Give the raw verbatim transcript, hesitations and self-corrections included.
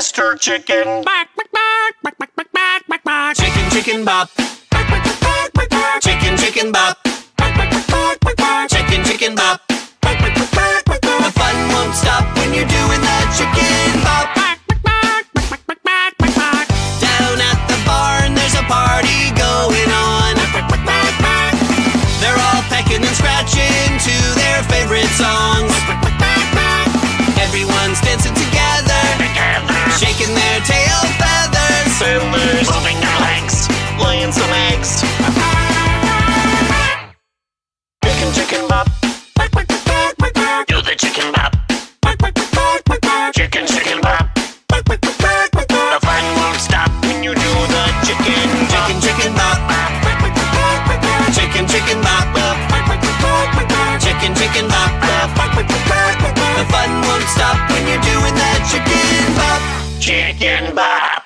Mister Chicken. Bark, bark, bark, bark, bark, bark, bark, bark. Chicken, chicken, bop. Bark, bark, bark, bark, bark. Chicken, chicken, bop. Bark, bark, bark, bark, bark. Chicken, chicken, bop. Bark, bark, bark, bark, bark. The fun won't stop when you're doing the chicken bop. Bark, bark, bark, bark, bark, bark, bark, bark. Down at the barn, there's a party going on. Bark, bark, bark, bark. They're all pecking and scratching to their favorite songs. Bark, bark, bark, bark. Everyone's dancing together, shaking their tail feathers. Feathers. Moving their legs. Laying some eggs. Chicken, chicken, bop. Bark, bark, bark, bark, bark. Do the chicken bop. Bark, bark, bark, bark, bark. Chicken, chicken, bop. Bark, bark, bark, bark, The bark. fun won't stop when you do the chicken bop. Chicken, chicken, bop. Bark, bark, bark, bark, bark. Chicken, chicken, bop. Bark, bark, bark, bark, bark. Chicken, chicken, bop. Bark, bark, bark, bark, bark. The fun won't stop when you're doing that chicken bop. Chicken bop.